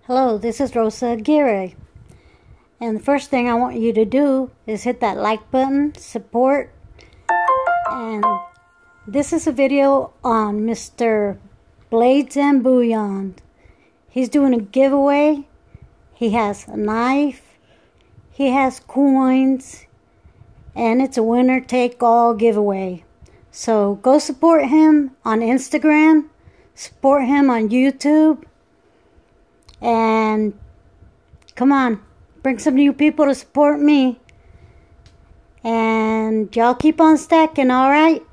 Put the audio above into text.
Hello, this is Rosa Aguirre. And the first thing I want you to do is hit that like button, support. And this is a video on Mr. Blades and Bullion. He's doing a giveaway. He has a knife. He has coins. And it's a winner take all giveaway. So go support him on Instagram. Support him on YouTube. And come on, bring some new people to support me. And y'all keep on stacking, alright?